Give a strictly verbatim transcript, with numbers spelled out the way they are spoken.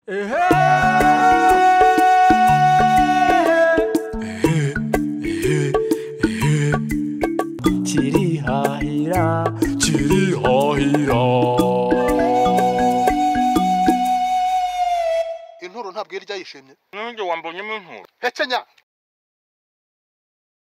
ehe kirihahira kirihahira inturo ntabwo irya yishimye nunge wambonyemo inturo hekenya